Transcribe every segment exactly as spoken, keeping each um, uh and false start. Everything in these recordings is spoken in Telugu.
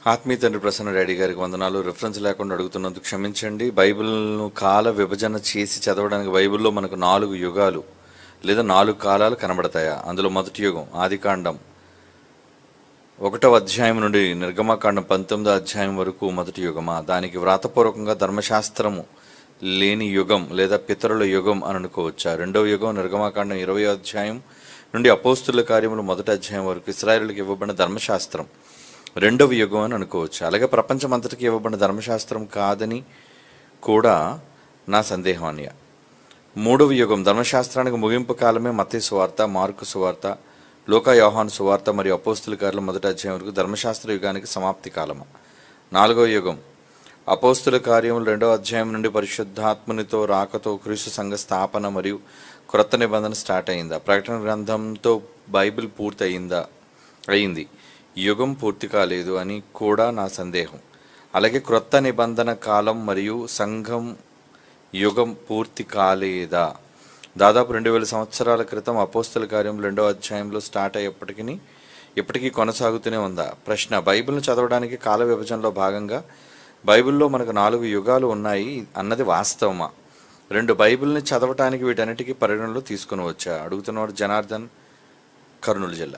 ఆత్మీయ తండ్రి ప్రసన్న డాడీ గారికి వందనాలు. రిఫరెన్స్ లేకుండా అడుగుతున్నందుకు క్షమించండి. బైబిల్ను కాల విభజన చేసి చదవడానికి బైబిల్లో మనకు నాలుగు యుగాలు లేదా నాలుగు కాలాలు కనబడతాయా? అందులో మొదటి యుగం ఆదికాండం ఒకటవ అధ్యాయం నుండి నిర్గమకాండం పంతొమ్మిదో అధ్యాయం వరకు మొదటి యుగమా? దానికి వ్రాతపూర్వకంగా ధర్మశాస్త్రము లేని యుగం లేదా పితరుల యుగం అని అనుకోవచ్చా? రెండవ యుగం నిర్గమకాండం ఇరవై అధ్యాయం నుండి అపోస్తుల కార్యములు మొదటి అధ్యాయం వరకు ఇశ్రాయేలులకు ఇవ్వబడిన ధర్మశాస్త్రం రెండవ యుగం అని అనుకోవచ్చు. అలాగే ప్రపంచం అంతటికి ఇవ్వబడిన ధర్మశాస్త్రం కాదని కూడా నా సందేహం అన్య. మూడవ యుగం ధర్మశాస్త్రానికి ముగింపు కాలమే మత్తయి సువార్త, మార్కు సువార్త, లూకా యోహాను సువార్త మరియు అపోస్తుల కార్యాలు మొదటి అధ్యాయం వరకు ధర్మశాస్త్ర యుగానికి సమాప్తి కాలమా? నాలుగవ యుగం అపోస్తుల కార్యములు రెండవ అధ్యాయం నుండి పరిశుద్ధాత్మనితో రాకతో క్రీస్తు సంఘ స్థాపన మరియు క్రొత్త నిబంధన స్టార్ట్ అయిందా? ప్రకటన గ్రంథంతో బైబిల్ పూర్తి అయిందా? అయింది. యుగం పూర్తి కాలేదు అని కూడా నా సందేహం. అలాగే క్రొత్త నిబంధన కాలం మరియు సంఘం యుగం పూర్తి కాలేదా? దాదాపు రెండు వేల సంవత్సరాల క్రితం అపోస్తుల కార్యం రెండో అధ్యాయంలో స్టార్ట్ అయ్యేప్పటికీ ఇప్పటికీ కొనసాగుతూనే ఉందా? ప్రశ్న: బైబిల్ను చదవడానికి కాల విభజనలో భాగంగా బైబిల్లో మనకు నాలుగు యుగాలు ఉన్నాయి అన్నది వాస్తవమా? రెండు బైబిల్ని చదవటానికి వీటన్నిటికీ పరిగణనలో తీసుకుని వచ్చా? అడుగుతున్నవాడు జనార్దన్, కర్నూలు జిల్లా.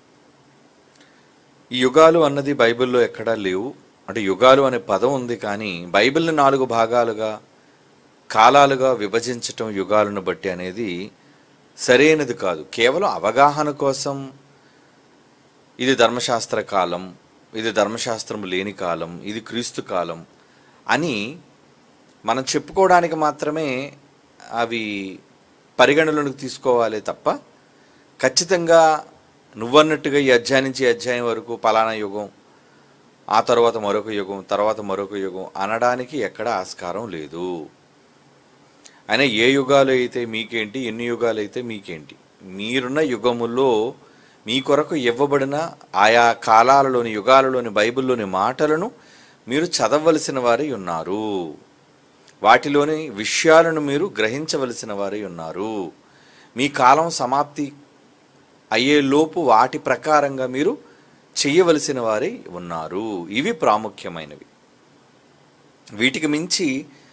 ఈ యుగాలు అన్నది బైబిల్లో ఎక్కడా లేవు. అంటే యుగాలు అనే పదం ఉంది, కానీ బైబిల్ని నాలుగు భాగాలుగా కాలాలుగా విభజించటం యుగాలను బట్టి అనేది సరైనది కాదు. కేవలం అవగాహన కోసం ఇది ధర్మశాస్త్ర కాలం, ఇది ధర్మశాస్త్రం లేని కాలం, ఇది క్రీస్తు కాలం అని మనం చెప్పుకోవడానికి మాత్రమే అవి పరిగణలోకి తీసుకోవాలి తప్ప ఖచ్చితంగా నువ్వన్నట్టుగా ఈ అధ్యాయం నుంచి అధ్యాయం వరకు పలానా యుగం, ఆ తర్వాత మరొక యుగం, తర్వాత మరొక యుగం అనడానికి ఎక్కడ ఆస్కారం లేదు. అయినా ఏ యుగాలు అయితే మీకేంటి, ఎన్ని యుగాలు అయితే మీకేంటి? మీరున్న యుగములో మీ కొరకు ఇవ్వబడిన ఆయా కాలాలలోని యుగాలలోని బైబిల్లోని మాటలను మీరు చదవవలసిన వారై ఉన్నారు. వాటిలోని విషయాలను మీరు గ్రహించవలసిన వారై ఉన్నారు. మీ కాలం సమాప్తి అయ్యేలోపు వాటి ప్రకారంగా మీరు చెయ్యవలసిన వారై ఉన్నారు. ఇవి ప్రాముఖ్యమైనవి. వీటికి మించి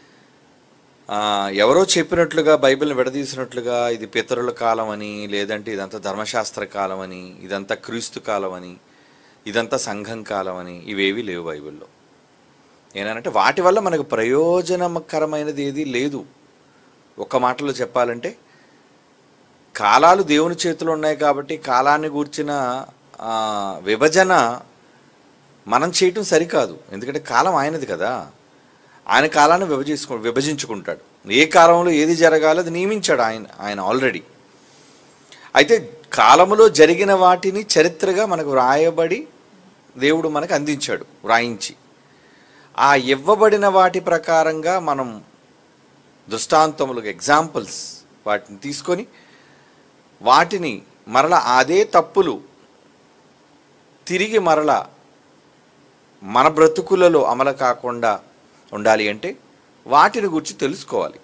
ఎవరో చెప్పినట్లుగా బైబిల్ని విడదీసినట్లుగా ఇది పితరుల కాలం అని, లేదంటే ఇదంతా ధర్మశాస్త్ర కాలం అని, ఇదంతా క్రీస్తు కాలం అని, ఇదంతా సంఘం కాలం అని ఇవేవి లేవు బైబిల్లో. ఏనంటే వాటి వల్ల మనకు ప్రయోజనకరమైనది ఏది లేదు. ఒక మాటలో చెప్పాలంటే కాలాలు దేవుని చేతిలో ఉన్నాయి కాబట్టి కాలాన్ని గూర్చిన విభజన మనం చేయటం సరికాదు. ఎందుకంటే కాలం ఆయనది కదా, ఆయన కాలాన్ని విభజించుకు విభజించుకుంటాడు. ఏ కాలంలో ఏది జరగాలో అది నియమించాడు ఆయన ఆయన ఆల్రెడీ. అయితే కాలములో జరిగిన వాటిని చరిత్రగా మనకు వ్రాయబడి దేవుడు మనకు అందించాడు, వ్రాయించి. ఆ ఇవ్వబడిన వాటి ప్రకారంగా మనం దృష్టాంతములకు ఎగ్జాంపుల్స్ వాటిని తీసుకొని వాటిని మరలా అదే తప్పులు తిరిగి మరలా మన బ్రతుకులలో అమలు కాకుండా ఉండాలి అంటే వాటిని గురించి తెలుసుకోవాలి.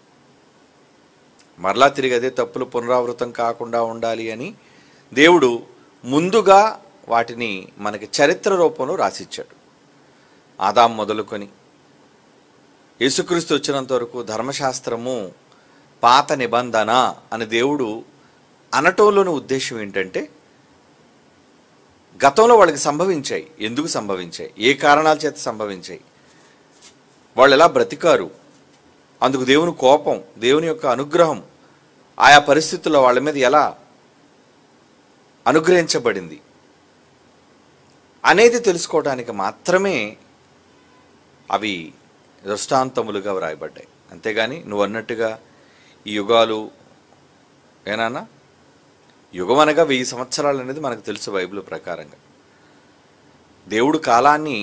మరలా తిరిగి అదే తప్పులు పునరావృతం కాకుండా ఉండాలి అని దేవుడు ముందుగా వాటిని మనకి చరిత్ర రూపంలో రాసిచ్చాడు. ఆదాం మొదలుకొని యేసుక్రీస్తు వచ్చినంత వరకు ధర్మశాస్త్రము పాత నిబంధన అని దేవుడు అనటంలోని ఉద్దేశం ఏంటంటే గతంలో వాళ్ళకి సంభవించాయి, ఎందుకు సంభవించాయి, ఏ కారణాల చేత సంభవించాయి, వాళ్ళు ఎలా బ్రతికారు, అందుకు దేవుని కోపం, దేవుని యొక్క అనుగ్రహం ఆయా పరిస్థితుల్లో వాళ్ళ మీద ఎలా అనుగ్రహించబడింది అనేది తెలుసుకోవడానికి మాత్రమే అవి దృష్టాంతములుగా వ్రాయబడ్డాయి. అంతేగాని నువ్వు అన్నట్టుగా ఈ యుగాలు ఏనానా యుగం అనగా వెయ్యి సంవత్సరాలు అనేది మనకు తెలుసు బైబిల్ ప్రకారంగా. దేవుడు కాలాన్ని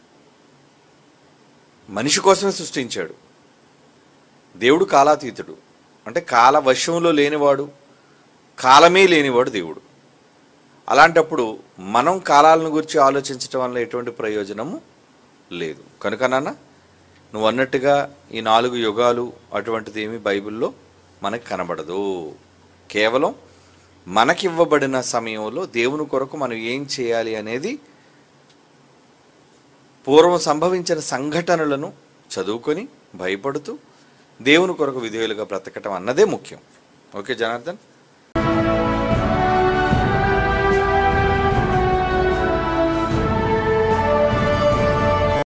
మనిషి కోసమే సృష్టించాడు. దేవుడు కాలాతీతుడు, అంటే కాల వశంలో లేనివాడు, కాలమే లేనివాడు దేవుడు. అలాంటప్పుడు మనం కాలాలను గురించి ఆలోచించడం వల్ల ఎటువంటి ప్రయోజనము లేదు. కనుక నాన్న నువ్వు అన్నట్టుగా ఈ నాలుగు యుగాలు అటువంటిది ఏమీ బైబిల్లో మనకు కనబడదు. కేవలం మనకివ్వబడిన సమయంలో దేవుని కొరకు మనం ఏం చేయాలి అనేది పూర్వం సంభవించిన సంఘటనలను చదువుకొని భయపడుతూ దేవుని కొరకు విధేయులుగా బ్రతకటం అన్నదే ముఖ్యం. ఓకే జనార్దన్.